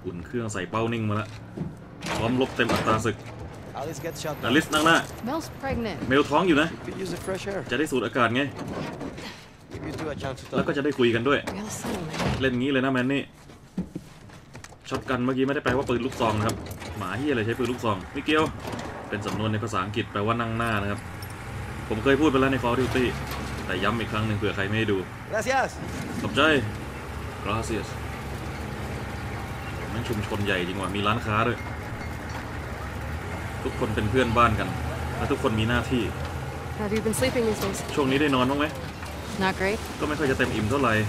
อุ่นเครื่องใส่เป้านิ่งมาแล้วพร้อมลบเต็มอัตราศึกอลิสนั่งหน้าเมลท้องอยู่นะจะได้สูดอากาศไงแล้วก็จะได้คุยกันด้วยเล่นงี้เลยนะแมนนี่ช็อตกันเมื่อกี้ไม่ได้แปลว่าปืนลูกซองนะครับหมาเฮียอะไรใช้ปืนลูกซองไม่เกี่ยวเป็นสำนวนในภาษาอังกฤษแปลว่านั่งหน้านะครับผมเคยพูดไปแล้วใน Call of Duty แต่ย้ำอีกครั้งหนึ่งเผื่อใครไม่ได้ดูขอบใจ Gracias มันชุมชนใหญ่จริงว่ะมีร้านค้าด้วยทุกคนเป็นเพื่อนบ้านกันและทุกคนมีหน้าที่ช่วงนี้ได้นอนบ้างไหมก็ไม่ค่อยจะเต็มอิ่มเท่าไหร่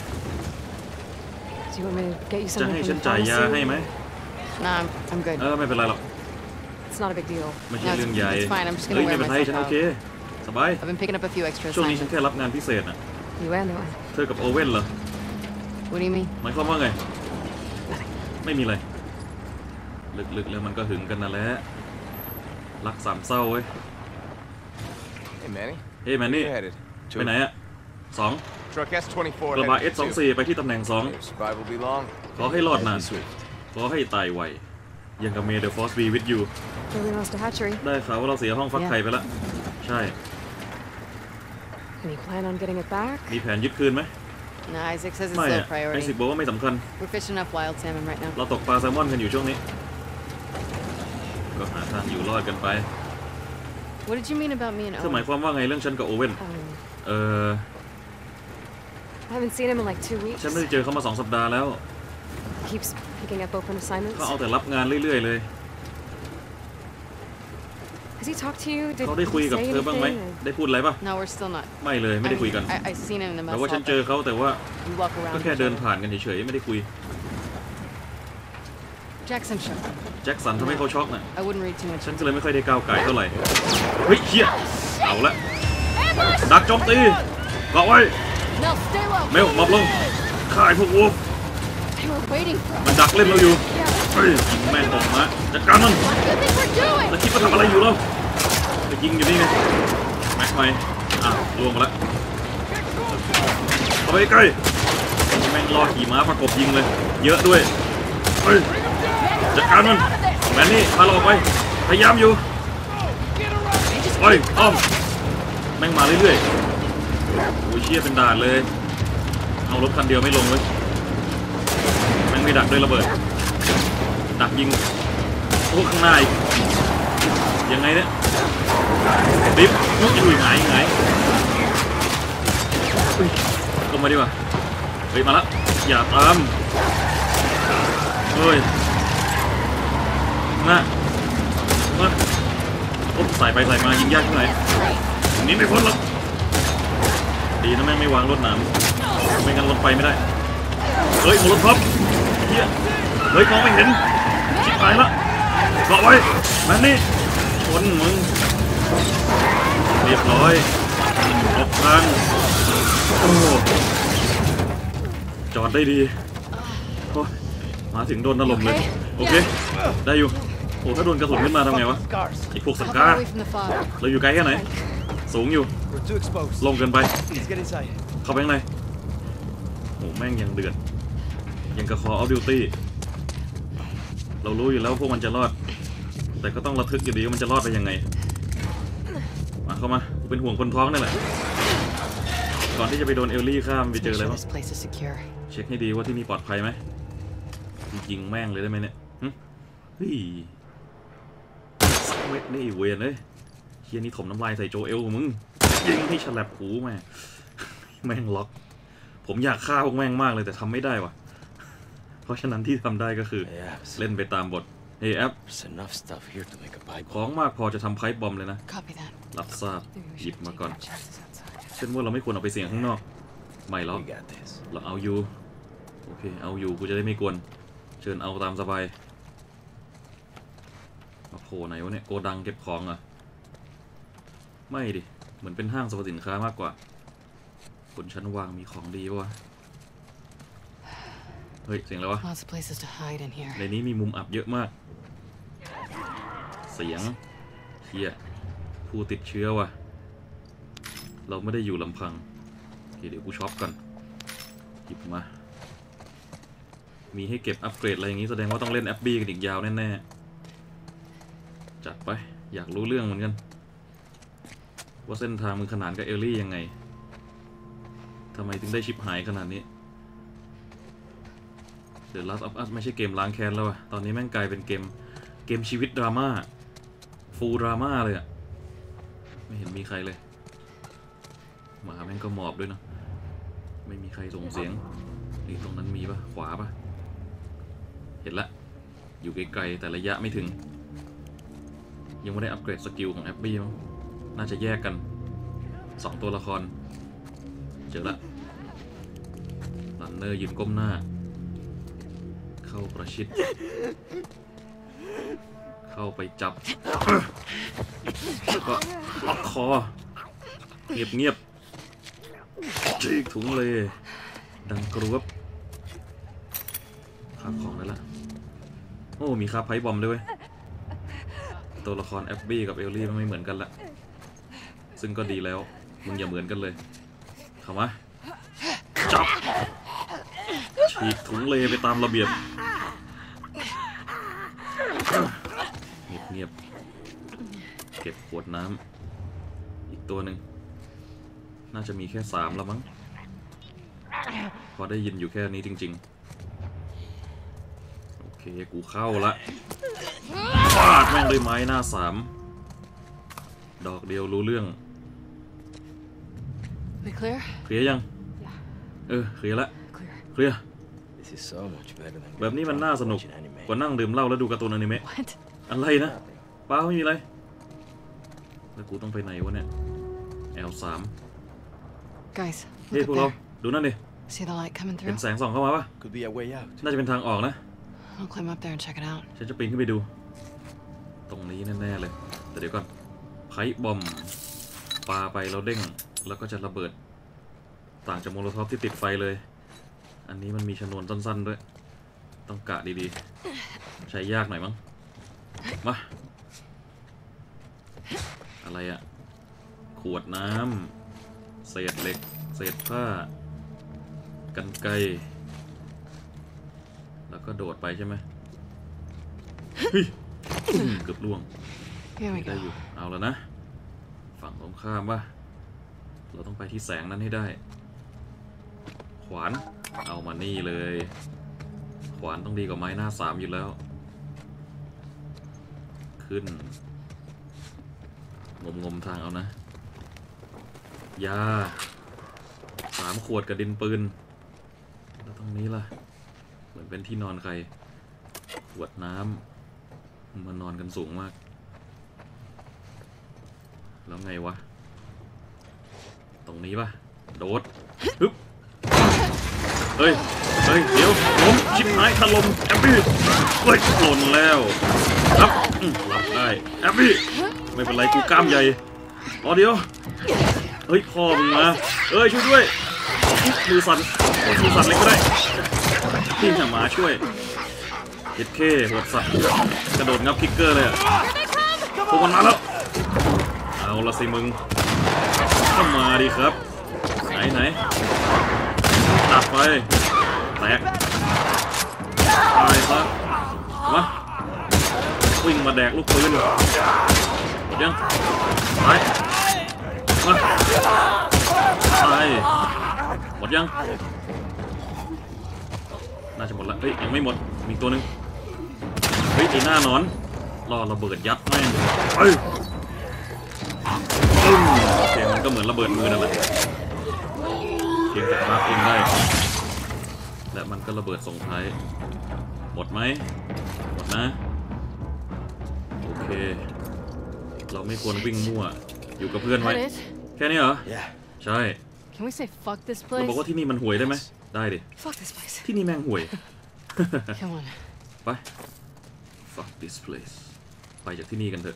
จะให้ฉันจ่ายยาให้ไหมไม่เป็นไรหรอกไม่ใช่เรื่องใหญ่เฮ้ยไม่เป็นไรฉันโอเคสบายช่วงนี้ฉันแค่รับงานพิเศษน่ะเธอกับโอเว่นเหรอหมายความว่าไงไม่มีอะไรลึกๆแล้วมันก็หึงกันนั่นแหละรักสามเศร้าเว้ยเฮ้ยแมนนี่ไปไหนอะ2กระบะ S24 ไปที่ตำแหน่ง2ขอให้รอดนานขอให้ตายไวยังกับ May the Force be with you ได้ข่าวว่าเราเสียห้องฟักไข่ไปแล้วใช่มีแผนยึดคืนไหมไม่ไอซิกบอกว่าไม่สำคัญเราตกปลาแซลมอนกันอยู่ช่วงนี้ก็หาทางอยู่รอดกันไปเธอหมายความว่าไงเรื่องฉันกับโอเว่นฉันไม่ได้เจอเขามา2 สัปดาห์แล้วเขาเอาแต่รับงานเรื่อยๆเลยเขาได้คุยกับเธอบ้างไหมได้พูดอะไรป่ะไม่เลยไม่ได้คุยกันแต่ว่าฉันเจอเขาแต่ว่าก็แค่เดินผ่านกันเฉยๆไม่ได้คุยแจ็คสันทำให้เขาช็อกน่ะฉันก็เลยไม่ค่อยได้ก้าวไก่เท่าไหร่เฮ้ยเฮียเอาละดักโจมตีเกาะไว้เมลมอบลงฆ่าไอ้พวกวูฟมันดักเล่นเราอยู่เฮ้ยแม่งออกมาจัดการมันแล้วคิดว่าทำอะไรอยู่แล้วไปยิงอยู่นี่ไงแม็กไมลวงมาแล้วเข้าไปใกล้แม่งรอขี่ม้าประกบยิงเลยเยอะด้วยเฮ้ยจัดการมันแมนนี่พาเราออกไปพยายามอยู่เฮ้ยอ้อมแม่งมาเรื่อยๆโอ้ยเชี่ยเป็นด่านเลยเอารถคันเดียวไม่ลงเลยแม่งไม่ดักด้วยระเบิดดักยิงโอ้ข้างหน้าอีกยังไงเนี่ยดิฟอยู่ไหนลงมาดีกว่าเฮ้ยมาแล้วอย่าตามเฮ้ยมาใส่ไปใส่มายิงยากที่ไหนนี่ไม่พ้นหรอกดีนะแม่งไม่วางรถหนามไม่งั้นรถไปไม่ได้เฮ้ยรถท็อปเฮียเฮ้ยมองไม่เห็นชิบหายละเกาะไว้แมนนี่ชนมึงเรียบร้อยออกทางโอ้จอดได้ดีโอ้มาถึงโดนถล่มเลยโอเคได้อยู่โอ้ถ้าโดนกระสุนขึ้นมาทำไงวะไอ้พวกสก้าเราอยู่ไกลแค่ไหนสูงอยู่ลงเกินไปเข้าไปข้างในโอ้แม่งยังเดือดยังกระคอออฟดิวตี้เรารู้อยู่แล้วพวกมันจะรอดแต่ก็ต้องระทึกอยู่ดีว่ามันจะรอดไปยังไงมาเข้ามาเป็นห่วงคนท้องนั่นแหละก่อนที่จะไปโดนเอลลี่ข้ามไปเจออะไรวะเช็คให้ดีว่าที่นี่ปลอดภัยไหมยิงแม่งเลยได้ไหมเนี่ยเฮ้ยเวทนี่เวียนเลยเฮียนี่ถมน้ำลายใส่โจเอลของมึงยิงให้ฉลับหูแม่งล็อกผมอยากฆ่าพวกแม่งมากเลยแต่ทำไม่ได้ว่ะเพราะฉะนั้นที่ทำได้ก็คือเล่นไปตามบทเฮ้ยแอปของมากพอจะทำไพป์บอมเลยนะรับทราบหยิบมาก่อนเช่นว่าเราไม่ควรเอาไปเสี่ยงข้างนอกไม่หรอกเราเอาอยู่โอเคเอาอยู่กูจะได้ไม่กวนเชิญเอาตามสบายโผล่ไหนวะเนี่ยโกดังเก็บของอ่ะไม่ดิเหมือนเป็นห้างสรรพสินค้ามากกว่าบนชั้นวางมีของดีป่ะเฮ้ยเสียงอะไรวะในนี้มีมุมอับเยอะมากเสียงเฮียผู้ติดเชื้อว่ะเราไม่ได้อยู่ลำพังเดี๋ยวกูช็อปกันหยิบมามีให้เก็บอัปเกรดอะไรอย่างนี้แสดงว่าต้องเล่นแอปบี้กันอีกยาวแน่ๆจัดไปอยากรู้เรื่องเหมือนกันว่าเส้นทางมึงขนานกับเอลลี่ยังไงทำไมถึงได้ชิปหายขนาดนี้ The Last of Us ไม่ใช่เกมล้างแค้นแล้วอะตอนนี้แม่งกลายเป็นเกมชีวิตดราม่าฟูลดราม่าเลยอะไม่เห็นมีใครเลยหมาแม่งก็หมอบด้วยเนาะไม่มีใครส่งเสียงนี่ตรงนั้นมีปะขวาปะเห็นละอยู่ไกลๆแต่ระยะไม่ถึงยังไม่ได้อัปเกรดสกิลของแอปบี้มั้งน่าจะแยกกัน2ตัวละครเจอละลันเนอร์ยืนก้มหน้าเข้าประชิดเข้าไปจับแล้วก็ล็อกคอเงียบจีกถุงเลยดังกรวบคาบของได้ละโอ้มีคาบไพ่บอมด้วยตัวละครแอปบี้กับเอลลี่มันไม่เหมือนกันละซึ่งก็ดีแล้วมึงอย่าเหมือนกันเลยเข้ามาจับฉีกถุงเลไปตามระเบียบเงียบเก็บขวดน้ำอีกตัวหนึ่งน่าจะมีแค่3แล้วมั้งพอได้ยินอยู่แค่นี้จริงๆโอเคกูเข้าละฟาดแม่งด้วยไม้หน้า3ดอกเดียวรู้เรื่องเคลียร์ยังเคลียร์ละเคลียร์แบบนี้มันน่าสนุกกว่านั่งดื่มเหล้าแล้วดูการ์ตูนอนิเมะอะไรนะเปล่าไม่มีอะไรแล้วกูต้องไปไหนวะเนี่ย L3 เฮ้ยพวกเราดูนั่นดิเห็นแสงส่องเข้ามาปะน่าจะเป็นทางออกนะฉันจะปีนขึ้นไปดูตรงนี้แน่ๆเลยแต่เดี๋ยวก่อนไพ่บอมปาไปแล้วเด้งแล้วก็จะระเบิดต่างจากโมโลท็อปที่ติดไฟเลยอันนี้มันมีชนวนสั้นๆด้วยต้องกะดีๆใช้ยากหน่อยมั้งมาอะไรอะขวดน้ำเศษเหล็กเศษผ้ากรรไกรแล้วก็โดดไปใช่ไหมเฮ้ยเกือบล่วงได้อยู่เอาแล้วนะฝั่งตรงข้ามว่าเราต้องไปที่แสงนั้นให้ได้ขวานเอามานี่เลยขวานต้องดีกว่าไม้หน้า3อยู่แล้วขึ้นงมทางเอานะยา3 ขวดกับดินปืนแล้วตรงนี้ล่ะเหมือนเป็นที่นอนใครขวดน้ำมันนอนกันสูงมากแล้วไงวะตรงนี้ปะโดดฮึบเฮ้ยเดี๋ยวล้มชิบหายถล่มแอปปี้เฮ้ยหล่นแล้วรับได้แอปปี้ไม่เป็นไรกูกล้ามใหญ่อ๋อเดี๋ยวเฮ้ยคอมึงมาช่วยด้วยมือสั่นเลยก็ได้พี่หมาช่วยเอ็ดเคโหดสัตว์กระโดดงับคิกเกอร์เลยอะพวกมันมาแล้วเอาละสิมึงก็มาดีครับไหนตัดไปแตกตายซะมาวิ่งมาแดกลูกปืนยังตายมาตายหมดยังน่าจะหมดละยังไม่หมดมีตัวหนึ่งไอ้หน้านอนรอระเบิดยัดแม่งโอเคมันก็เหมือนระเบิดมือนั่นแหละเพียงแต่คราฟเองได้และมันก็ระเบิดส่งท้ายหมดไหมหมดนะโอเคเราไม่ควรวิ่งมั่วอยู่กับเพื่อนไว้แค่นี้เหรอใช่เราบอกว่าที่นี่มันห่วยได้ไหมได้ดิที่นี่แม่งห่วยไป fuck this place ไปจากที่นี่กันเถอะ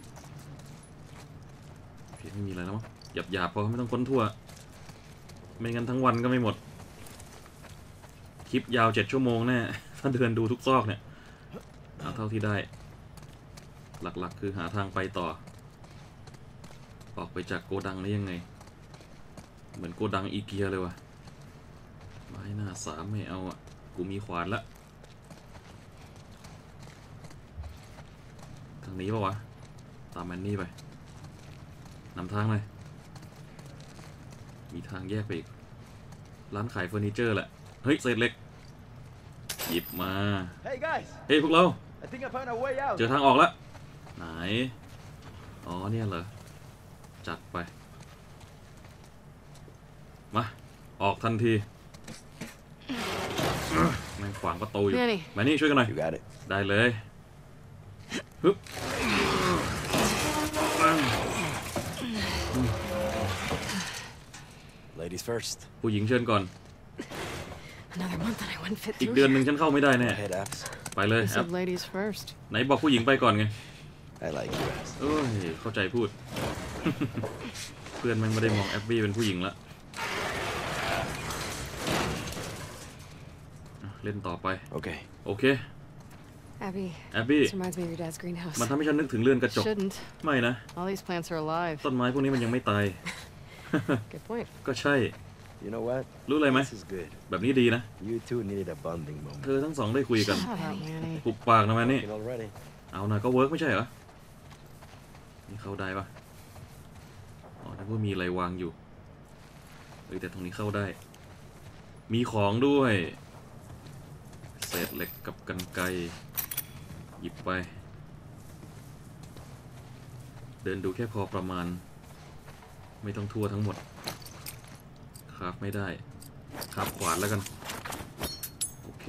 ไม่มีอะไรแล้วมั้งหยาบๆพอไม่ต้องค้นทั่วไม่งั้นทั้งวันก็ไม่หมดคลิปยาว7 ชั่วโมงแน่ถ้าเดินดูทุกซอกเนี่ยเอาเท่าที่ได้หลักๆคือหาทางไปต่อออกไปจากโกดังนี้ยังไงเหมือนโกดังอีเกียเลยว่ะไม้หน้า3ไม่เอาอ่ะกูมีขวานละางนี้ป่าวะตามแมนนี่ไปนำทางเลยมีทางแยกไปอีกร้านขายเฟอร์นิเจอร์แหละเฮ้ยเศษเหล็กหยิบมาเฮ้ยพวกเราเจอทางออกแล้วไหนอ๋อเนี่ยเหรอจัดไปมาออกทันทีแม่งขวางประตูอยู่มานี่ช่วยกันหน่อยได้เลยฮึบผู้หญิงเชิญก่อนอีกเดือนหนึ่งฉันเข้าไม่ได้แน่ไปเลยแอปไหนบอกผู้หญิงไปก่อนไงเอ้ยเข้าใจพูด เพื่อนมันไม่ได้มองแอปบี้เป็นผู้หญิงละเล่นต่อไปโอเคแอบบี้มันทำให้ฉันนึกถึงเรือนกระจกไม่นะต้นไม้พวกนี้มันยังไม่ตายก็ใช่รู้อะไรไหมแบบนี้ดีนะเธอทั้งสองได้คุยกันปุบปากนะแม่นี่เอาหน่อยก็เวิร์กไม่ใช่เหรอนี่เข้าได้ปะอ๋อถ้าว่ามีอะไรวางอยู่แต่ตรงนี้เข้าได้มีของด้วยเศษเหล็กกับกรรไกรหยิบไปเดินดูแค่พอประมาณไม่ต้องทั่วทั้งหมดคราฟไม่ได้คราฟขวานแล้วกันโอเค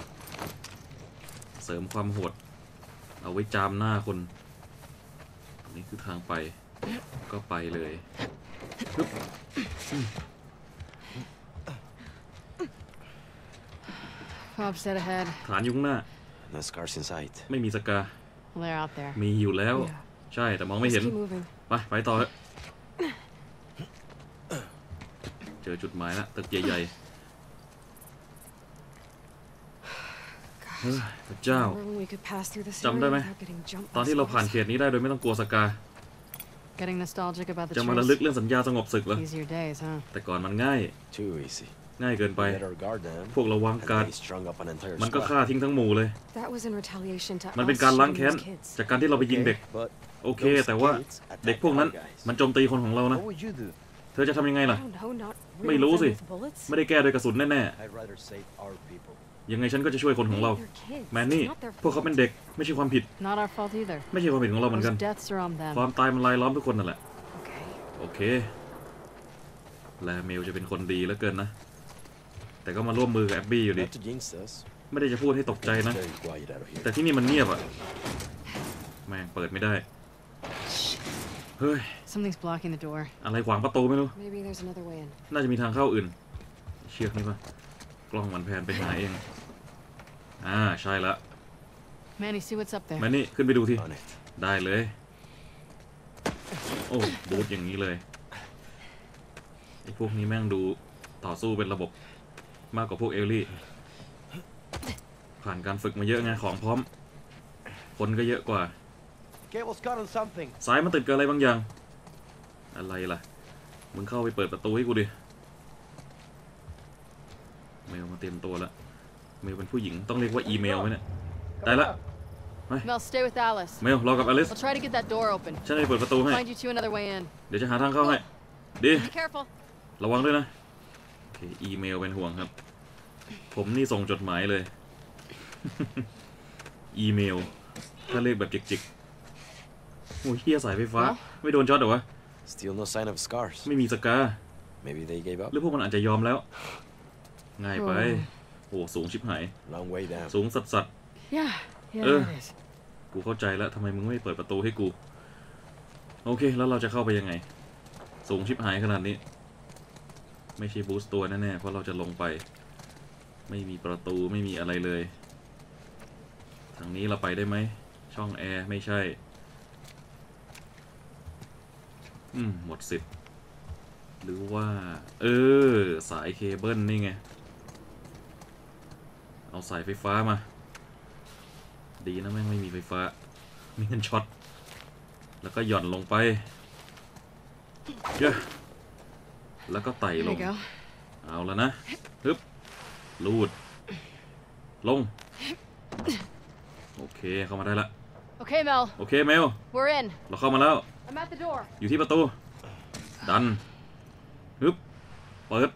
เสริมความโหดเอาไว้จามหน้าคนนี่คือทางไปก็ไปเลยฐานอยู่ข้างหน้าไม่มีสกามีอยู่แล้วใช่แต่มองไม่เห็นไปต่อเจอจุดหมายแล้วตึกใหญ่ๆพระเจ้าจำได้ไหมตอนที่เราผ่านเขตนี้ได้โดยไม่ต้องกลัวสกาจะมาระลึกเรื่องสัญญาสงบศึกเหรอแต่ก่อนมันง่ายเกินไปพวกเราวางการมันก็ฆ่าทิ้งทั้งหมู่เลยมันเป็นการล้างแค้นจากการที่เราไปยิงเด็กโอเคแต่ว่าเด็กพวกนั้นมันโจมตีคนของเรานะเธอจะทำยังไงล่ะไม่รู้สิไม่ได้แก้โดยกระสุนแน่ๆยังไงฉันก็จะช่วยคนของเราแมนนี่พวกเขาเป็นเด็กไม่ใช่ความผิดไม่ใช่ความผิดของเราเหมือนกันความตายมันลายล้อมทุกคนนั่นแหละโอเคแลเมลจะเป็นคนดีแล้วเกินนะแต่ก็มาร่วมมือกับแอบบี้อยู่ดีไม่ได้จะพูดให้ตกใจนะแต่ที่นี่มันเงียบอะแม่งเปิดไม่ได้เฮ้ยอะไรขวางประตูไม่รู้น่าจะมีทางเข้าอื่นเชือกนี่ปะกล้องมันแพนไปหาเองใช่ละแมนนี่ขึ้นไปดูทีได้เลยโอ้บูทอย่างนี้เลยไอ้พวกนี้แม่งดูต่อสู้เป็นระบบมากกว่าพวกเอลลี่ผ่านการฝึกมาเยอะไงของพร้อมคนก็เยอะกว่าสายมันติดกับอะไรบางอย่างอะไรล่ะมึงเข้าไปเปิดประตูให้กูดิเมลมาเตรียมตัวแล้วเมลเป็นผู้หญิงต้องเรียกว่าอีเมลไหมเนี่ยได้ละเมลรอกับอลิสฉันจะเปิดประตูให้เดี๋ยวจะหาทางเข้าให้ดีระวังด้วยนะโอเคอีเมลเป็นห่วงครับผมนี่ส่งจดหมายเลย อีเมลถ้าเรียกแบบจิกๆโอ้ยเหี้ยสายไฟฟ้าไม่โดนช็อตหรอวะไม่มีสกาหรือพวกมันอาจจะยอมแล้วง่ายไปโอ้สูงชิบหายสูงสัสกูเข้าใจแล้วทำไมมึงไม่เปิดประตูให้กูโอเคแล้วเราจะเข้าไปยังไงสูงชิบหายขนาดนี้ไม่ใช่บูสต์ตัวแน่ๆเพราะเราจะลงไปไม่มีประตูไม่มีอะไรเลยทางนี้เราไปได้ไหมช่องแอร์ไม่ใช่หมดสิทธิ์หรือว่าสายเคเบิลนี่ไงเอาสายไฟฟ้ามาดีนะแม่งไม่มีไฟฟ้ามีเงินช็อตแล้วก็หย่อนลงไปเยอะแล้วก็ไต่ลงเอาแล้วนะฮึบลูดลงโอเคเข้ามาได้ละโอเคเมลเราเข้ามาแล้วอยู่ที่ประตูดันฮึบเปิด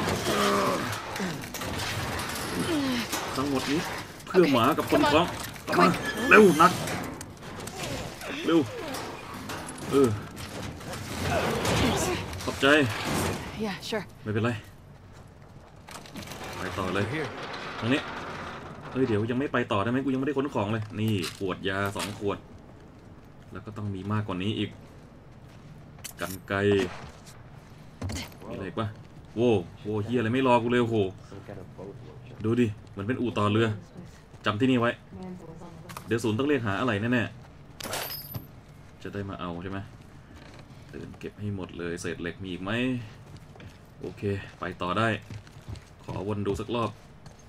ทั้งหมดนี้เพื่อหมากับคนท้องมาเร็วนักเร็วขอบใจไม่เป็นไรไปต่อเลยทางนี้เดี๋ยวยังไม่ไปต่อได้ไหมกูยังไม่ได้ขนของเลยนี่ขวดยา2 ขวดแล้วก็ต้องมีมากกว่านี้อีกกรรไกรมีอะไรปะโว้เฮียอะไรไม่รอกูเลยโหดูดิเหมือนเป็นอู่ต่อเรือจำที่นี่ไว้เดี๋ยวศูนย์ต้องเรียกหาอะไรแน่ๆจะได้มาเอาใช่ไหมตื่นเก็บให้หมดเลยเศษเหล็กมีอีกไหมโอเคไปต่อได้ขอวนดูสักรอบ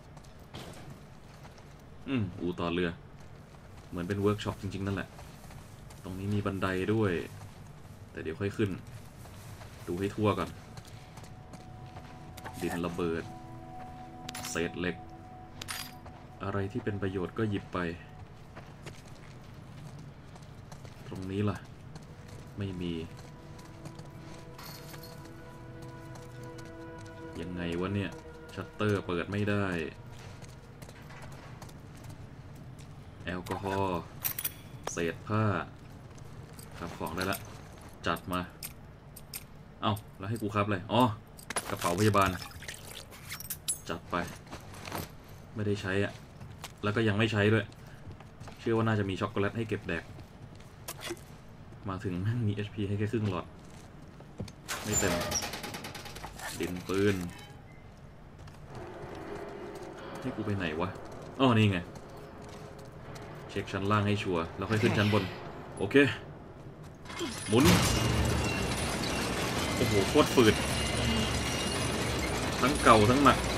อู่ต่อเรือเหมือนเป็นเวิร์กช็อปจริงๆนั่นแหละตรงนี้มีบันไดด้วยแต่เดี๋ยวค่อยขึ้นดูให้ทั่วก่อนดินระเบิดเศษเหล็กอะไรที่เป็นประโยชน์ก็หยิบไปตรงนี้ล่ะไม่มียังไงวะเนี่ยชัตเตอร์เปิดไม่ได้แอลกอฮอล์เศษผ้าครับของได้ละจัดมาเอ้าแล้วให้กูครับเลยอ๋อกระเป๋าพยาบาลจัดไปไม่ได้ใช้อ่ะแล้วก็ยังไม่ใช้ด้วยเชื่อว่าน่าจะมีช็อกโกแลตให้เก็บแดกมาถึงมี HP ให้แค่ครึ่งหลอดไม่เต็มดินปืนให้กูไปไหนวะอ๋อนี่ไงเช็คชั้นล่างให้ชัวร์แล้วค่อยขึ้นชั้นบนโอเคหมุนโอ้โหโคตรฝืดทั้งเก่าทั้งหนัก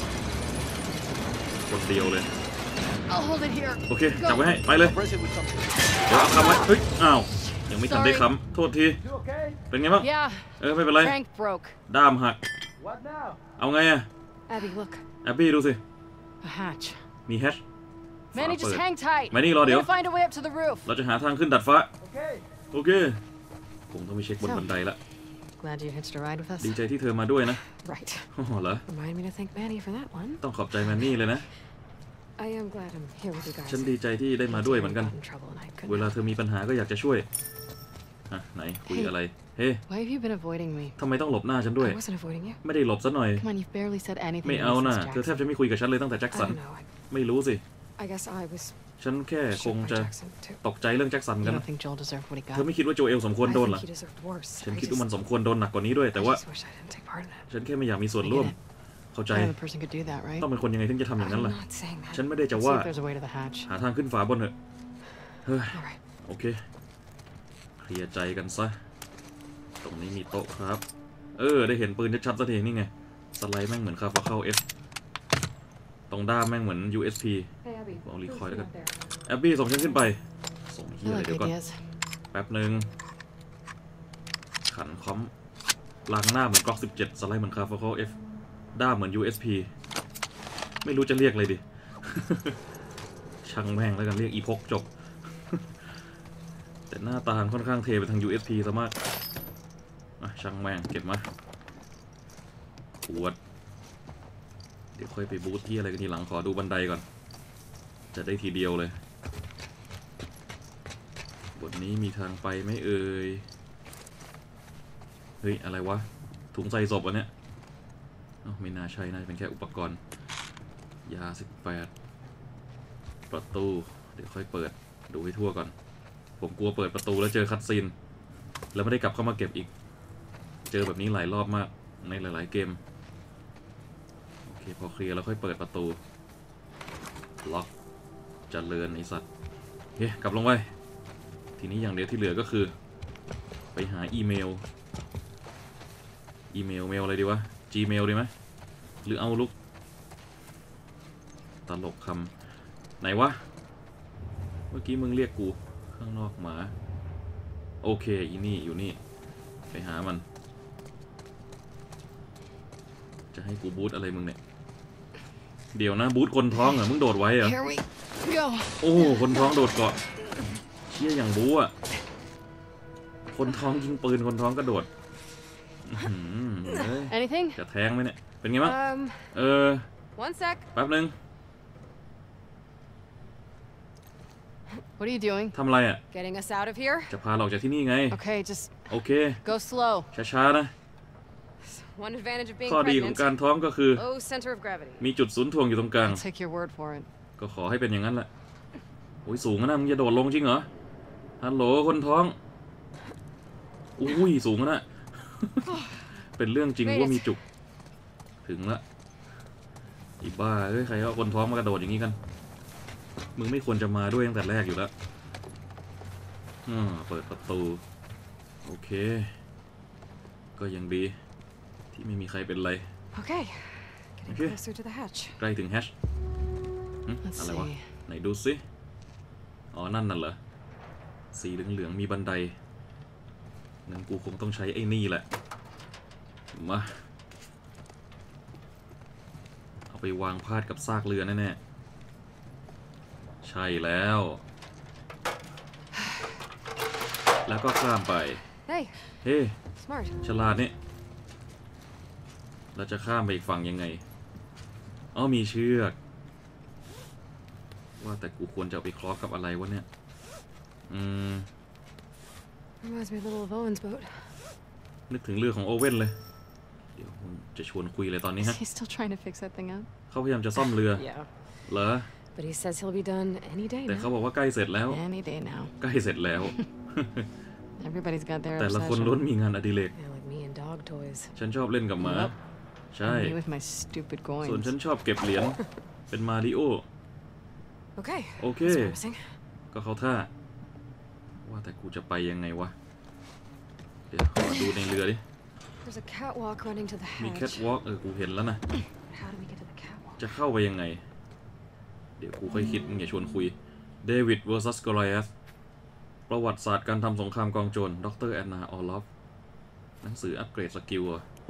คนเดียวเลยโอเคจับไว้ให้ไปเลยเดี๋ยวเอาคำไว้เฮ้ยอ้าวยังไม่ทันได้คำโทษทีเป็นไงบ้างไม่เป็นไรด้ามหักเอาไงอะแอบบี้ดูสิมีแฮชแมนนี่รอเดี๋ยวเราจะหาทางขึ้นดัดฟ้าโอเคผมต้องไปเช็คบนบันไดละดีใจที่เธอมาด้วยนะอ๋อเหรอต้องขอบใจแมนนี่เลยนะฉันดีใจที่ได้มาด้วยเหมือนกันเวลาเธอมีปัญหาก็อยากจะช่วยไหนคุยอะไรเฮ้ทำไมต้องหลบหน้าฉันด้วยไม่ได้หลบซะหน่อยไม่เอานะเธอแทบจะไม่คุยกับฉันเลยตั้งแต่แจ็คสันไม่รู้สิฉันแค่คงจะตกใจเรื่องแจ็คสันกันนะเธอไม่คิดว่าโจเอลสมควรโดนเหรอฉันคิดว่ามันสมควรโดนหนักกว่านี้ด้วยแต่ว่าฉันแค่ไม่อยากมีส่วนร่วมเข้าใจต้องเป็นคนยังไงถึงจะทำอย่างนั้นล่ะฉันไม่ได้จะว่าหาทางขึ้นฝาบนเถอะเฮ้ยโอเคเคลียร์ใจกันซะตรงนี้มีโต๊ะครับได้เห็นปืนชัดๆสักทีนี่ไงสไลด์แม่งเหมือนคาร์ฟเข้า F ตรงด้ามแม่งเหมือน USP เอารีคอยแล้วกันแอบบี้ส่งฉันขึ้นไปส่งที่อะไรเดี๋ยวก่อนแป๊บหนึ่งขันคอมล้างหน้าเหมือนกล็อก17สไลด์เหมือนคาร์ฟเข้า F ด้ามเหมือน USP ไม่รู้จะเรียกเลยดิ ช่างแม่งแล้วกันเรียกอีพกจบ แต่หน้าตาค่อนข้างเทไปทาง USP ซะมากช่างแม่งเก็บมาขวดเดี๋ยวค่อยไปบูทที่อะไรกันทีหลังขอดูบันไดก่อนจะได้ทีเดียวเลยบทนี้มีทางไปไหมเอ่ยเฮ้ยอะไรวะถุงใส่ศพอันเนี้ยไม่น่าใช่น่าจะเป็นแค่อุปกรณ์ยา18ประตูเดี๋ยวค่อยเปิดดูให้ทั่วก่อนผมกลัวเปิดประตูแล้วเจอคัตซีนแล้วไม่ได้กลับเข้ามาเก็บอีกเจอแบบนี้หลายรอบมากในหลายๆเกมโอเคพอเคลียร์แล้วค่อยเปิดประตูล็อกจะเลือนไอสัตว์เฮ้ยกลับลงไปทีนี้อย่างเดียวที่เหลือก็คือไปหาอีเมลเมลอะไรดีวะ Gmail ดีไหมหรือเอาลุกตลกคำไหนวะเมื่อกี้มึงเรียกกูข้างนอกหมาโอเคอีนี่อยู่นี่ไปหามันจะให้กูบูทอะไรมึงเนี่ยเดี๋ยวนะบูทคนท้องเหรอมึงโดดไว้เหรอโอ้คนท้องโดดเกาะเชี่ยอย่างบู๊อ่ะคนท้องยิงปืนคนท้องกระโดดจะแทงไหมเนี่ยเป็นไงบ้างแป๊บนึง What are you doing? ทำอะไรอ่ะ Getting us out of here? จะพาเราออกจากที่นี่ไง Okay, just โอเค go slow. ช้าๆนะ One advantage of being ข้อดีของการท้องก็คือ low center of gravity. มีจุดศูนย์ถ่วงอยู่ตรงกลาง I'll take your word for it. ก็ขอให้เป็นอย่างนั้นแหละโอ้ยสูงนะมึงจะโดดลงจริงเหรอฮัลโหลคนท้องอุ้ยสูงนะ เป็นเรื่องจริงว่ามีจุกถึงละอีบ้าเฮ้ยใครเอาคนท้องมากระโดดอย่างนี้กันมึงไม่ควรจะมาด้วยตั้งแต่แรกอยู่แล้วเปิดประตูโอเคก็ยังดีที่ไม่มีใครเป็นไรโอเคใกล้ถึงแฮชอะไรวะไหนดูสิอ๋อนั่นน่ะเหรอสีเหลืองๆมีบันไดงั้นกูคงต้องใช้ไอ้นี่แหละมาเอาไปวางพาดกับซากเรือแน่ๆใช่แล้วแล้วก็ข้ามไปเฮ้ฉลาดนี่เราจะข้ามไปอีกฝั่งยังไงอ๋อมีเชือกว่าแต่กูควรจะไปคล้องกับอะไรวะเนี่ยนึกถึงเรือของโอเว่นเลยเดี๋ยวจะชวนคุยเลยตอนนี้ฮะเขาพยายามจะซ่อมเรือเหรอแต่เขาบอกว่าใกล้เสร็จแล้วใกล้เสร็จแล้วแต่ละคนล้วนมีงานอดิเรกฉันชอบเล่นกับหมาใช่ส่วนฉันชอบเก็บเหรียญเป็นมาริโอโอเคก็เขาท่าว่าแต่กูจะไปยังไงวะเดี๋ยวขอดูในเรือดิมีแคทวอล์กกูเห็นแล้วนะจะเข้าไปยังไงเดี๋ยวกูค่อยคิดมึงอย่าชวนคุยเดวิด vs กอริอัธประวัติศาสตร์การทำสงครามกองโจรดร.แอนนา ออลลอฟหนังสืออัปเกรดสกิล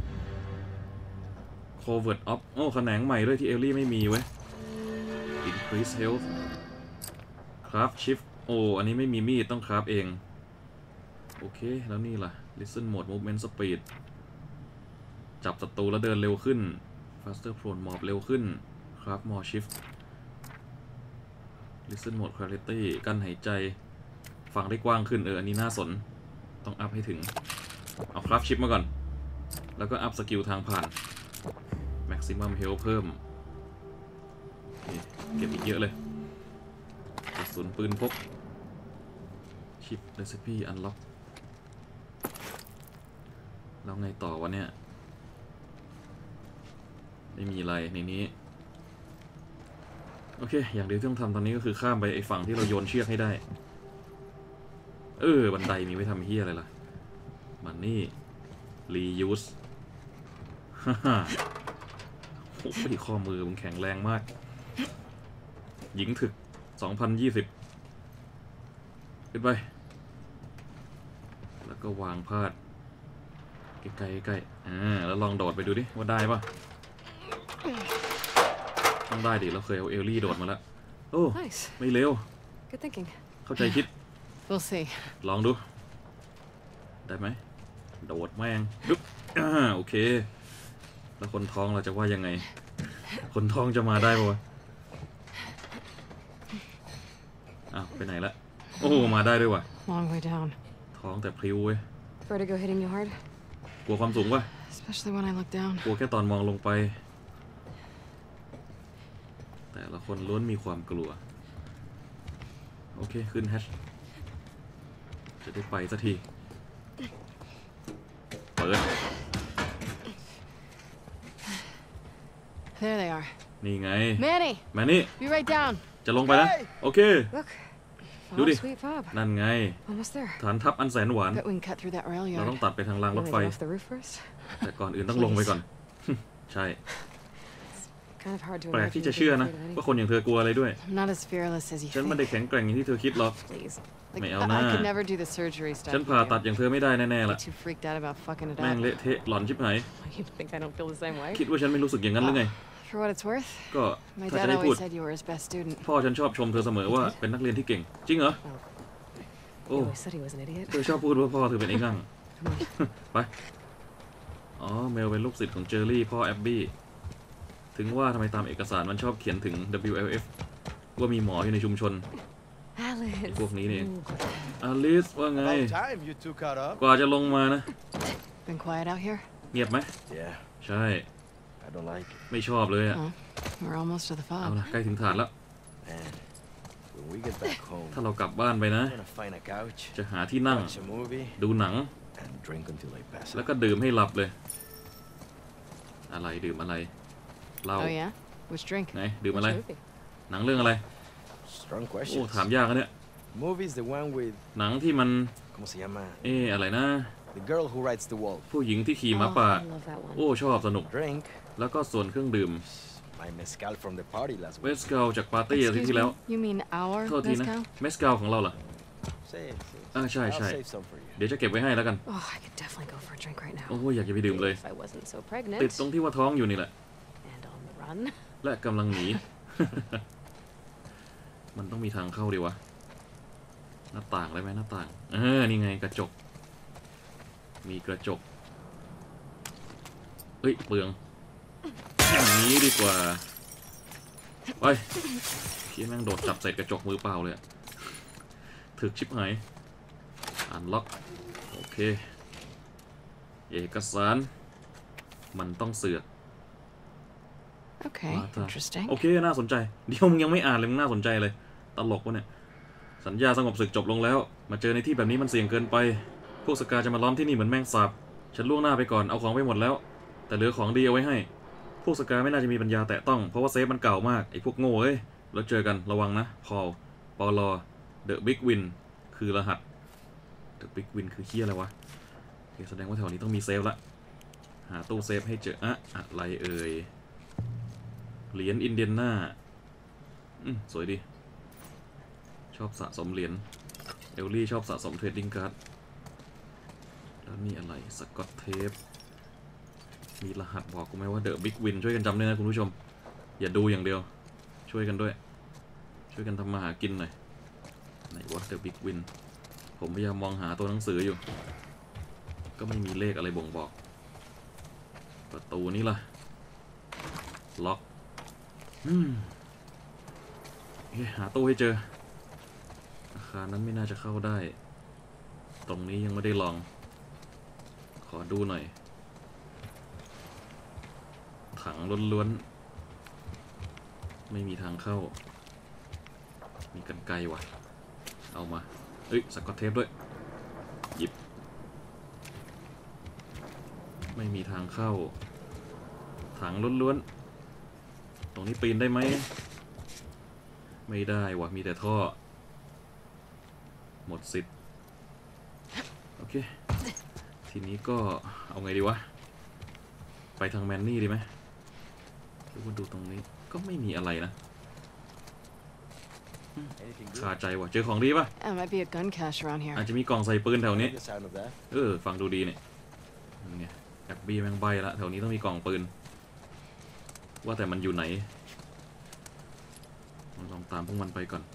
Covert Op โอ้แขนงใหม่ด้วยที่เอลลี่ไม่มีเว้ย Increase Health Craft Shift โอ้อันนี้ไม่มีมีดต้องคราฟเองโอเคแล้วนี่ล่ะ Listen Mode Movement Speed จับศัตรูแล้วเดินเร็วขึ้น Faster Prone Mob เร็วขึ้น Craft More Shift Listen Mode Clarity กั้นหายใจฟังได้กว้างขึ้นอันนี้น่าสนต้องอัพให้ถึงเอา Craft Shift มาก่อนแล้วก็อัพสกิลทางผ่าน Maximum Health เพิ่มเก็บอีกเยอะเลยกระสุนปืนพกชิป Recipe Unlock แล้วไงต่อวะเนี่ยไม่มีอะไรในนี้โอเคอย่างเดียวที่ต้องทำตอนนี้ก็คือข้ามไปไอ้ฝั่งที่เราโยนเชือกให้ได้บันไดมีไว้ทำเฮียอะไรล่ะมันนี่ reuse ฮ่าโอ้ยข้อมือมันแข็งแรงมากหญิงถึก2020ขึ้นไปแล้วก็วางพาดใกล้ๆแล้วลองโดดไปดูดิว่าได้ปะต้องได้ดิเราเคยเอาเอลลี่โดดมาแล้วโอ้ไม่เร็วเข้าใจคิดลองดูได้ไหมโดดแม่งดุ๊บโอเคแล้วคนท้องเราจะว่ายังไงคนท้องจะมาได้ปะวะอ้าวไปไหนละโอ้มาได้ด้วยวะท้องแต่พลิ้วเว้ยกลัวความสูงปะกลัวแค่ตอนมองลงไปแต่ละคนล้วนมีความกลัวโอเคขึ้นแฮชจะได้ไปสักทีเปิดนี่ไงแมนนี่จะลงไปนะโอเคดูดินั่นไงฐานทัพอันแสนหวานเราต้องตัดไปทางรางรถไฟแต่ก่อนอื่นต้องลงไปก่อนใช่แปลกที่จะเชื่อนะว่าคนอย่างเธอกลัวอะไรด้วยฉันไม่ได้แข็งแกร่งอย่างที่เธอคิดหรอกไม่เอาหน้าฉันผ่าตัดอย่างเธอไม่ได้แน่ๆล่ะแม่งเละเทะหลอนชิบหายคิดว่าฉันไม่รู้สึกอย่างนั้นหรือไงก็ถ้าจะให้พูดพ่อฉันชอบชมเธอเสมอว่าเป็นนักเรียนที่เก่งจริงเหรอโอ้เธอชอบพูดว่าพ่อเธอเป็นไอ้งั่งไปอ๋อเมลเป็นลูกศิษย์ของเจอรี่พ่อแอบบี้ถึงว่าทำไมตามเอกสารมันชอบเขียนถึง WLF ว่ามีหมออยู่ในชุมชนพวกนี้นี่อลิสว่าไงกว่าจะลงมานะเงียบไหมใช่ไม่ชอบเลยอะเอาละใกล้ถึงฐานแล้วถ้าเรากลับบ้านไปนะจะหาที่นั่งดูหนังแล้วก็ดื่มให้หลับเลยอะไรดื่มอะไรเหล้าไหนดื่มอะไรหนังเรื่องอะไรโอ้ถามยากนะเนี่ยหนังที่มันอะไรนะผู้หญิงที่ขี่ม้าป่าโอ้ชอบสนุกแล้วก็ส่วนเครื่องดื่มเวสกาลจากปาร์ตี้อาทิตย์ที่แล้วโทษทีนะเมสกาลของเราเหรอใช่ใช่เดี๋ยวจะเก็บไว้ให้แล้วกันโอ้อยากจะไปดื่มเลยติดตรงที่ว่าท้องอยู่นี่แหละและกำลังหนี มันต้องมีทางเข้าดิวะหน้าต่างได้ไหมหน้าต่างนี่ไงกระจกมีกระจกเฮ้ยเปลืองอย่างนี้ดีกว่าไปพี่แม่งโดดจับใส่กระจกมือเปล่าเลยถึกชิบหายอันล็อกโอเคเอกสารมันต้องเสือกโอเคน่าสนใจเดี๋ยวมึงยังไม่อ่านเลยมึงน่าสนใจเลยตลกวะเนี่ยสัญญาสงบศึกจบลงแล้วมาเจอในที่แบบนี้มันเสี่ยงเกินไปพวกสกาจะมาล้อมที่นี่เหมือนแมงสาบฉันล่วงหน้าไปก่อนเอาของไปหมดแล้วแต่เหลือของดีเอาไว้ให้พวกสกาไม่น่าจะมีปัญญาแตะต้องเพราะว่าเซฟมันเก่ามากไอ้พวกโง่เอ้ยแล้วเจอกันระวังนะพอลปอลอเดอะบิ๊กวินคือรหัสเดอะบิ๊กวินคือเฮียอะไรวะแสดงว่าแถวนี้ต้องมีเซฟละหาตู้เซฟให้เจออะไรเอ่ยเหรียญอินเดียนาสวยดีชอบสะสมเหรียญเอลลี่ชอบสะสมเทรดดิ้งการ์ดแล้วนี่อะไรสกอตเทปมีรหัสบอกกูไหมว่าเดอะบิ๊กวินช่วยกันจำด้วยนะคุณผู้ชมอย่าดูอย่างเดียวช่วยกันด้วยช่วยกันทำมาหากินหน่อยไหนวะเดอะบิ๊กวินผมพยายามมองหาตัวหนังสืออยู่ก็ไม่มีเลขอะไรบ่งบอกประตูนี้ล่ะล็อกหาตู้ให้เจออาคารนั้นไม่น่าจะเข้าได้ตรงนี้ยังไม่ได้ลองขอดูหน่อยถังล้วนๆไม่มีทางเข้ามีกรรไกรว่ะเอามาสกอตเทปด้วยหยิบไม่มีทางเข้าถังล้วนๆตรงนี้ปีนได้ไหมไม่ได้ว่ะมีแต่ท่อหมดสิทธิ์โอเคทีนี้ก็เอาไงดีวะไปทางแมนนี่ดีไหมดูตรงนี้ก็ไม่มีอะไรนะขาดใจว่ะเจอของดีป่ะอาจจะมีกล่องใส่ปืนแถวนี้ฟังดูดีเนี่ยแอบบี้แมงใบละแถวนี้ต้องมีกล่องปืนว่าแต่มันอยู่ไหนลองตามพวกมันไปก่อน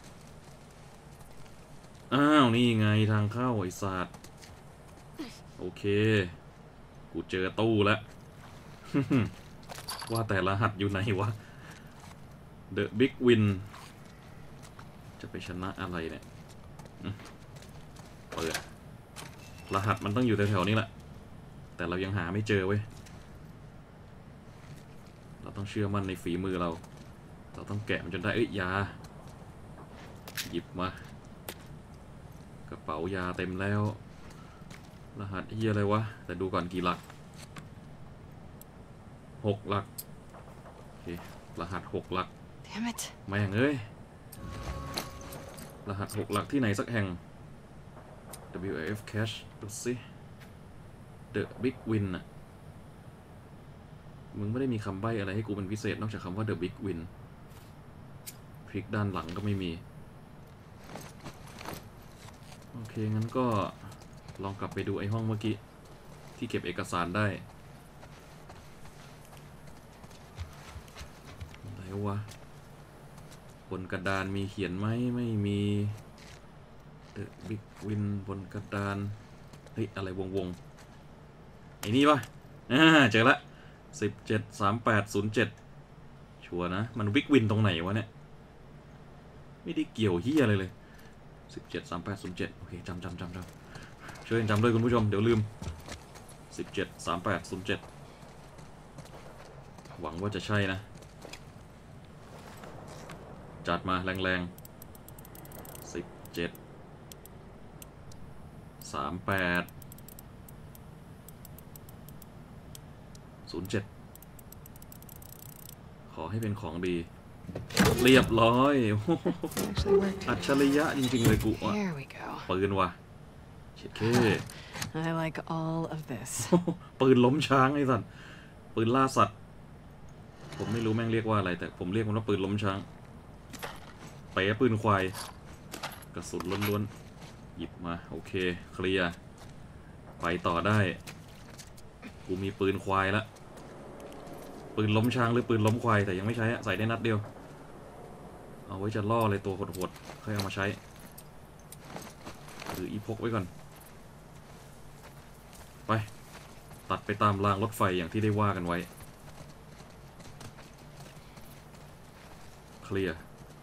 อ้าวนี่ไงทางเข้าไอ้สัตว์โอเคกูเจอตู้แล้ว ว่าแต่รหัสอยู่ไหนวะ The Big Win จะไปชนะอะไรเนี่ยเปิดรหัสมันต้องอยู่แถวๆนี้แหละแต่เรายังหาไม่เจอเว้ยเราต้องเชื่อมั่นในฝีมือเราต้องแกะมันจนได้ยาหยิบมากระเป๋ายาเต็มแล้วรหัสเฮียอะไรวะแต่ดูก่อนกี่หลัก6 หลักโอเครหัส6 หลักแม่งเอ้ยรหัส6 หลักที่ไหนสักแห่ง WAF Cash ดูสิ The Big Win น่ะมึงไม่ได้มีคำใบ้อะไรให้กูเป็นพิเศษนอกจากคำว่า The Big Win พลิกด้านหลังก็ไม่มีโอเคงั้นก็ลองกลับไปดูไอ้ห้องเมื่อกี้ที่เก็บเอกสารได้อะไรวะบนกระดานมีเขียนไหมไม่มีเดอะบิ๊กวินบนกระดานเฮ้ยอะไรวงไอ้นี่ปะเจอละ173807ชัวร์นะมันบิ๊กวินตรงไหนวะเนี่ยไม่ได้เกี่ยวเฮียอะไรเลย173807โอเคจำช่วยจำด้วยคุณผู้ชมเดี๋ยวลืม173807หวังว่าจะใช่นะจัดมาแรง173807ขอให้เป็นของดีเรียบร้อยอัจฉริยะจริงๆเลยกูอ่ะปืนว่ะเช็ดเท่ I like all of this ปืนล้มช้างไอ้สัตว์ปืนล่าสัตว์ผมไม่รู้แม่งเรียกว่าอะไรแต่ผมเรียกมันว่าปืนล้มช้างเป๋ปืนควายกระสุนล้วนๆหยิบมาโอเคเคลียร์ไปต่อได้กูมีปืนควายละปืนล้มช้างหรือปืนล้มควายแต่ยังไม่ใช้ใส่ได้นัดเดียวเอาไว้จะล่อเลยตัวโหดๆค่อยเอามาใช้หรืออีพกไว้ก่อนไปตัดไปตามรางรถไฟอย่างที่ได้ว่ากันไว้เคลียร์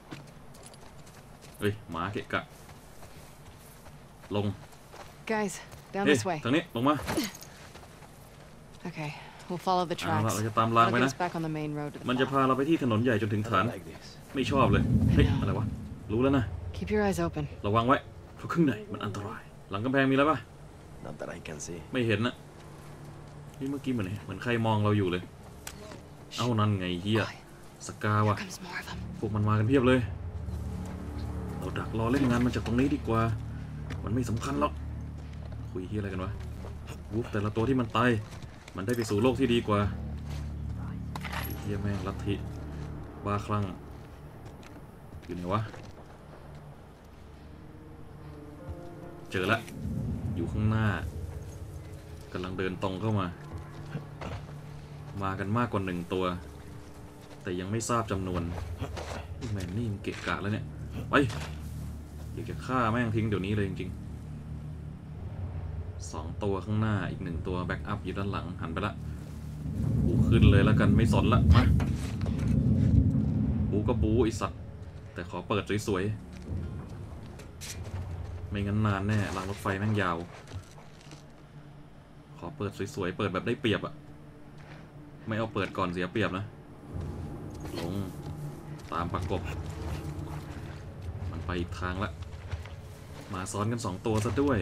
เฮ้ยหมาเกะกะลง Guys, down เฮ้ย this way. ทางนี้ลงมา Okay, we'll follow the เรา tracks. จะตามรางไป It'll นะ get us back on the main road to the มันจะ farm. พาเราไปที่ถนนใหญ่จนถึงฐานไม่ชอบเลยเฮ้ยอะไรวะรู้แล้วนะ Keep your eyes open. ระวังไว้เพราะข้างในมันอันตรายหลังกำแพงมีแล้วปะ Not that I can see. ไม่เห็นนะนี่เมื่อกี้เหมือนใครมองเราอยู่เลยเอ้านั่นไงเฮียสกา Here ว่ะ comes more of them. พวกมันมากันเพียบเลยเราดักรอเล่นงานมันจากตรงนี้ดีกว่ามันไม่สำคัญหรอกคุยเฮียอะไรกันวะวูฟแต่ละตัวที่มันตายมันได้ไปสู่โลกที่ดีกว่าเฮียแม่งลัทธิบ้าคลั่งอยู่ไหนวะเจอละอยู่ข้างหน้ากำลังเดินตรงเข้ามากันมากกว่า1ตัวแต่ยังไม่ทราบจำนวนแม่งนี่มันเกะกะแล้วเนี่ยไปอยากจะฆ่าแม่งทิ้งเดี๋ยวนี้เลยจริงๆ2ตัวข้างหน้าอีก1ตัวแบ็กอัพอยู่ด้านหลังหันไปละบูขึ้นเลยแล้วกันไม่สนละมาบูก็บูไอสัตว์แต่ขอเปิดสวยๆไม่งั้นนานแน่รางรถไฟแม่งยาวขอเปิดสวยๆเปิดแบบได้เปรียบอะไม่เอาเปิดก่อนเสียเปรียบนะลงตามประกบมันไปอีกทางละมาซ้อนกัน2ตัวซะด้วย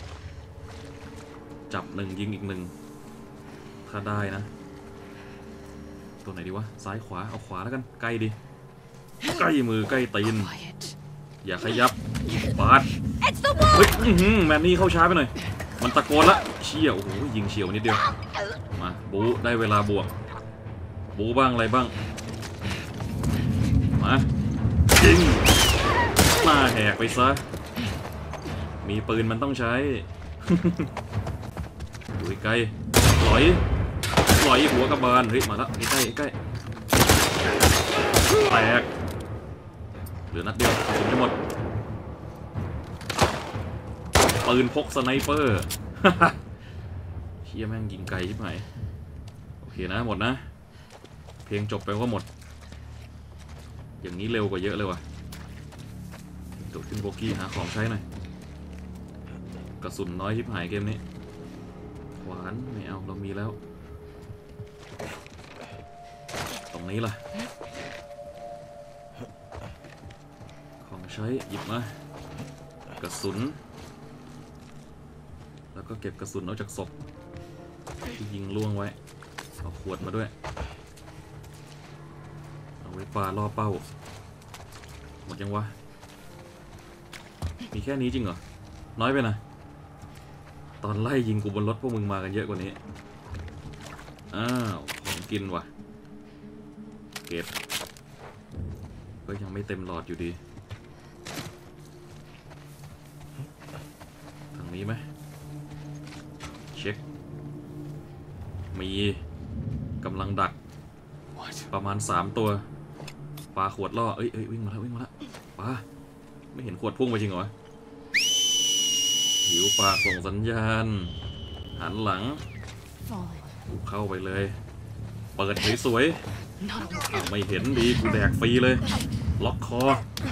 จับ1ยิงอีก1ถ้าได้นะตัวไหนดีวะซ้ายขวาเอาขวาแล้วกันใกล้ดิใกล้มือใกล้ตีนอย่าขยับปาดเฮ้ยแมนนี่เข้าช้าไปหน่อยมันตะโกนละเชี่ยโอ้โหยิงเฉียวนิดเดียวมาบูได้เวลาบวกบูบ้างอะไรบ้างมายิงหน้าแหกไปซะมีปืนมันต้องใช้ดูใกล้หลอยหัวกระบาลเฮ้ยมาแล้วใกล้แตกเหลือนัดเดียวผมจะหมดปืนพกสไนเปอร์เชี่ยแม่งยิงไกลชิบหายโอเคนะหมดนะเพลงจบไปก็หมดอย่างนี้เร็วกว่าเยอะเลยว่ะตัวขึ้นโบกี้หาของใช้หน่อยกระสุนน้อยชิบหายเกมนี้หวานไม่เอาเรามีแล้วตรงนี้ล่ะของใช้หยิบมากระสุนแล้วก็เก็บกระสุนออกจากศพที่ยิงล่วงไว้เอาขวดมาด้วยเอาไว้ปาล่อเป้าหมดยังวะมีแค่นี้จริงเหรอน้อยไปนะตอนไล่ยิงกูบนรถพวกมึงมากันเยอะกว่านี้อ้าวของกินว่ะเก็บก็ยังไม่เต็มหลอดอยู่ดีทางนี้ไหมเช็คมีกำลังดักประมาณ3ตัวปาขวดล่อเอ้ยวิ่งมาแล้วปาไม่เห็นขวดพุ่งไปจริงเหรอผิวปากส่งสัญญาณหันหลังกูเข้าไปเลยเปิดสวยๆไม่เห็นดีกูแดกฟรีเลยล็อกคอ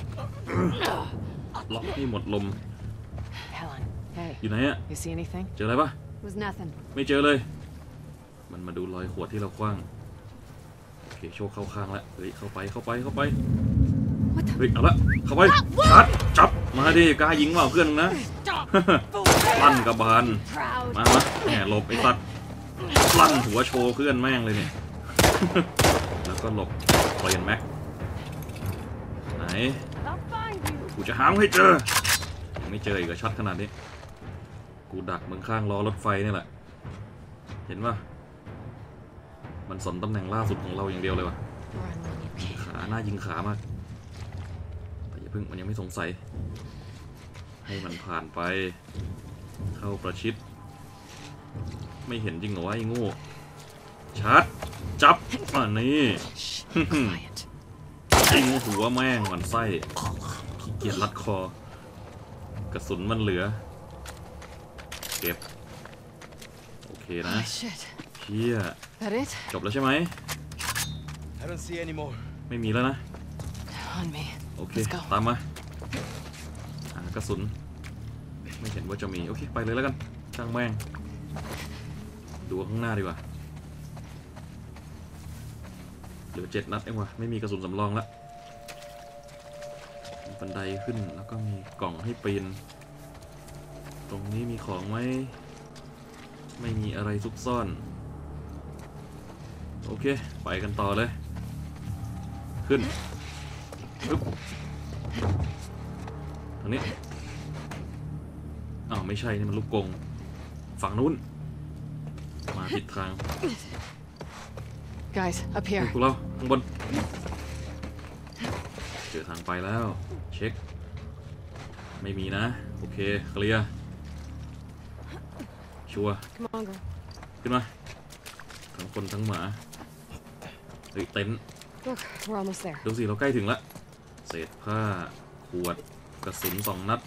ล็อกให้หมดลมอยู่ไหนอะเจออะไรปะไม่เจอเลยมันมาดูรอยขวดที่เราคว้างโอเคโชคเข้าข้างแล้วเฮ้ยเข้าไปเฮ้ยเอาละเข้าไปชาร์จจับมาดิกล้ายิงเปล่าเพื่อนนะลั่นกระบาลมาแหมหลบไอ้สัตว์ลั่นหัวโชว์เพื่อนแม่งเลยเนี่ยแล้วก็หลบเปลี่ยนแม็กไหนกูจะหาให้เจอยังไม่เจออีกก็ช็อตขนาดนี้กูดักมึงข้างล้อรถไฟนี่แหละเห็นป่ะมันสนตำแหน่งล่าสุดของเราอย่างเดียวเลยวะขาหน้ายิงขามากแต่อย่าเพิ่งมันยังไม่สงสัยให้มันผ่านไปเข้าประชิดไม่เห็นจริงเหรอวะไอ้โง่ชาร์จจับมานี่ยิงหัวแม่งมันไส้ขี้เกียจรัดคอกระสุนมันเหลือเก็บโอเคนะเชี่ยจบแล้วใช่ไหมไม่มีแล้วนะโอเคตามมากระสุนไม่เห็นว่าจะมีโอเคไปเลยแล้วกันช่างแม่งดูข้างหน้าดีกว่าเหลือ7 นัดเองวะไม่มีกระสุนสำรองละมีบันไดขึ้นแล้วก็มีกล่องให้ปีนตรงนี้มีของไหมไม่มีอะไรซุกซ่อนโอเคไปกันต่อเลยขึ้นปึ๊บทางนี้อ้าวไม่ใช่นี่มันลูกกงฝั่งนู้นมาผิดทาง Guys, up here พวกเราข้างบนเจอทางไปแล้วเช็คไม่มีนะโอเคเคลียร์ชัวร์ขึ้นมาทั้งคนทั้งหมาเฮ้ยเต็นท์ดูสิเราใกล้ถึงแล้วเศษผ้าขวดกระสุน2 นัด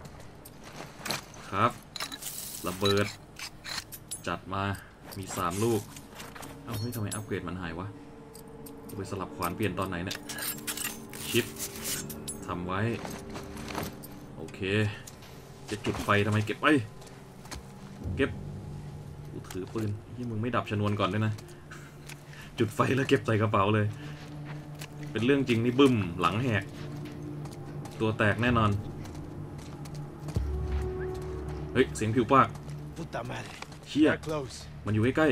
ครับระเบิดจัดมามี3 ลูกเอ้าเฮ้ยทำไมอัปเกรดมันหายวะไปสลับขวานเปลี่ยนตอนไหนเนี่ยชิปทำไว้โอเคจะจุดไฟทำไมเก็บไปเก็บกูถือปืนที่มึงไม่ดับชนวนก่อนด้วยนะจุดไฟแล้วเก็บใส่กระเป๋าเลยเป็นเรื่องจริงนี่บึ้มหลังแหกตัวแตกแน่นอนเฮ้ยเสียงผิวปากเชี่ยมันอยู่ใกล้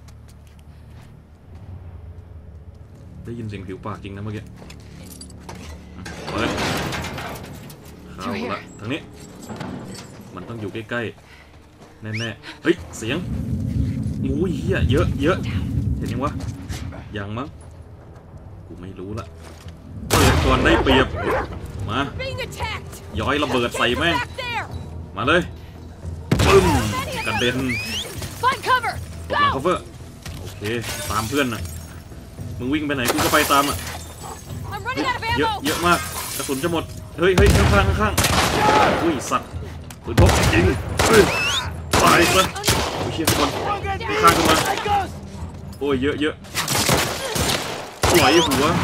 ๆได้ยินเสียงผิวปากจริงนะเมื่อกี้เปิดเข้าละทางนี้มันต้องอยู่ใกล้ๆแน่ๆเฮ้ยเสียงงูเหี้ยเยอะเห็นยังวะยังมั้งกูไม่รู้ละเปิดก่อนได้เปรียบมาย้อยระเบิดใส่แม่งมาเลยปึ้มกระเด็นหลบหลังคัฟเวอร์โอเคตามเพื่อนน่ะมึงวิ่งไปไหนกูก็ไปตามอ่ะเยอะมากกระสุนจะหมดเฮ้ยข้างอุ้ยสัตว์ปืนพกจริงตายซะโอ้ยเชี่ยคนข้างกันมาโอ้ยเยอะไหลหัว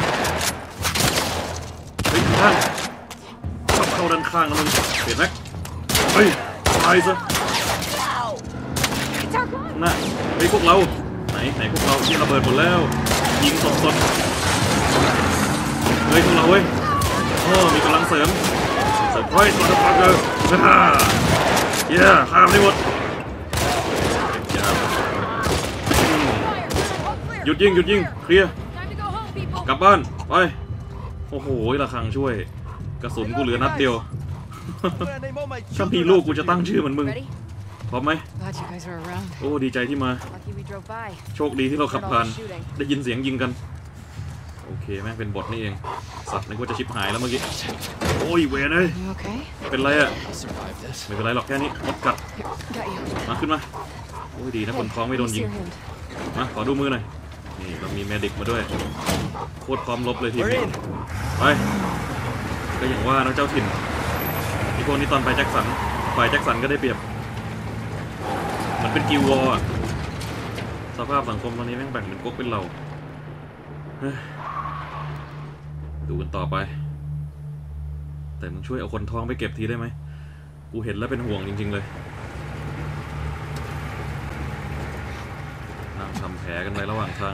เฮ้ยข้างเข้าด้านข้างนะมึงเห็นไหมเฮ้ยตายซะน่ะเฮ้ยพวกเราไหนพวกเราที่ระเบิดหมดแล้วยิงสดเฮ้ยพวกเราเว้ยมีกำลังเสริมไพรส์มาฟักเกอร์เย้ข้ามได้หมดหยุดยิงเคลียร์กลับบ้านไปโอ้โหระฆังช่วยกระสุนกูเหลือนัดเดียวถ้ามีลูกกูจะตั้งชื่อเหมือนมึงพร้อมไหมโอ้ดีใจที่มาโชคดีที่เราขับผ่านได้ยินเสียงยิงกันโอเคแม่งเป็นบทนี่เองสัตว์นึกว่าจะชิบหายแล้วเมื่อกี้โอ้ยเวรเลยเป็นไรอะไม่เป็นไรหรอกแค่นี้มดกัดมาขึ้นมาโอ้ยดีนะคนท้องไม่โดนยิงมาขอดูมือหน่อยนี่เรามีเมดิกมาด้วยโคตรพร้อมรบเลยทีนี้ไปก็อย่างว่านะเจ้าถิ่นที่พวกนี้ตอนไปแจ็คสันฝ่ายแจ็คสันก็ได้เปรียบมันเป็นกิลวอร์สภาพสังคมตอนนี้แม่งแบ่งเป็นก๊กเป็นเหล่าดูกันต่อไปแต่มึงช่วยเอาคนท้องไปเก็บทีได้ไหมกูเห็นแล้วเป็นห่วงจริงๆเลยนั่งทำแผลกันไประหว่างทาง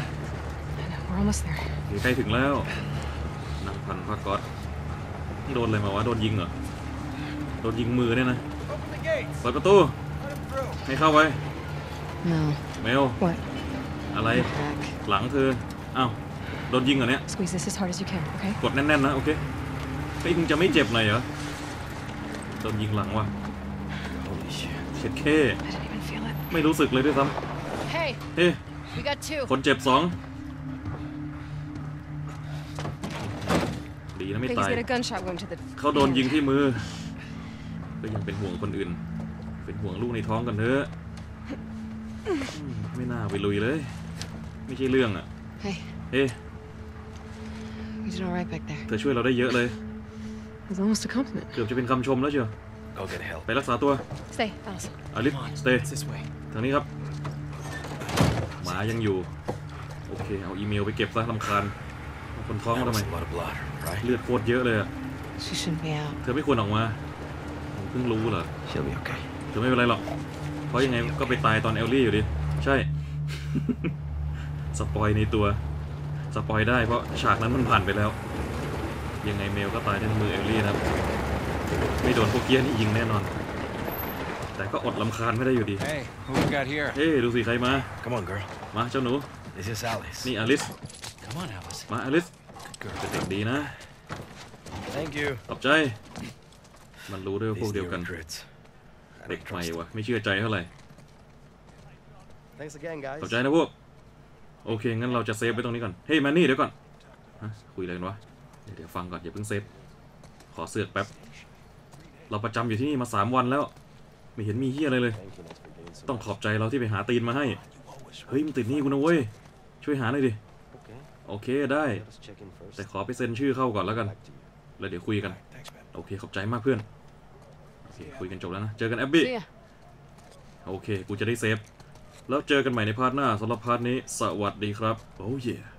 ใกล้ถึงแล้วนั่งพันผ้าก๊อซโดนอะไรมาวะโดนยิงเหรอโดนยิงมือเนี่ยนะเปิดประตูให้เข้าไปเมลอะไรหลังเธออ้าวโดนยิงเหรอเนี่ยกดแน่นๆนะโอเคไอ้มึงจะไม่เจ็บหน่อยเหรอโดนยิงหลังว่ะเช็ดเข้ไม่รู้สึกเลยด้วยซ้ำเฮ้คนเจ็บ2ดีนะไม่ตายเขาโดนยิงที่มือก็ยังเป็นห่วงคนอื่นเป็นห่วงลูกในท้องกันเถอะไม่น่าไปลุยเลยไม่ใช่เรื่องอ่ะเฮ้เธอช่วยเราได้เยอะเลยเกือบจะเป็นคำชมแล้วเชียวไปรักษาตัวอลิสสเตย์ทางนี้ครับหมายังอยู่โอเคเอาอีเมลไปเก็บซะรำคาญคนท้องมาทำไมเลือดโคตรเยอะเลยอะเธอไม่ควรออกมาผมเพิ่งรู้เหรอเธอไม่เป็นไรหรอกเพราะยังไงก็ไปตายตอนเอลลี่อยู่ดิใช่ สปอยในตัวสปอยได้เพราะฉากนั้นมันผ่านไปแล้วยังไงเมลก็ตายในมือเอลลี่นะครับไม่โดนพวกเกี้ยนี่ยิงแน่นอนแต่ก็อดลำคาญไม่ได้อยู่ดีเฮ้ดูสิใครมามาเจ้าหนูนี่อลิสมาอลิสเป็นเด็กดีนะขอบใจมันรู้ด้วยพวกเดียวกันเด็กใหม่วะไม่เชื่อใจเท่าไหร่ขอบใจนะพวกโอเคงั้นเราจะเซฟไว้ตรงนี้ก่อนเฮ้ยแมนนี่เดี๋ยวก่อนคุยอะไรกันวะเดี๋ยวฟังก่อนอย่าเพิ่งเซฟขอเสือกแป๊บเราประจำอยู่ที่นี่มา3 วันแล้วไม่เห็นมีเหี้ยอะไรเลยต้องขอบใจเราที่ไปหาตีนมาให้เฮ้ยมันติดหนี้กูนะเว้ยช่วยหาหน่อยดิโอเคได้แต่ขอไปเซ็นชื่อเข้าก่อนแล้วกันแล้วเดี๋ยวคุยกันโอเคขอบใจมากเพื่อนโอเคคุยกันจบแล้วนะเจอกันแอบบี้โอเคกูจะได้เซฟแล้วเจอกันใหม่ในพาร์ทหน้าสำหรับพาร์ทนี้สวัสดีครับโอ้ย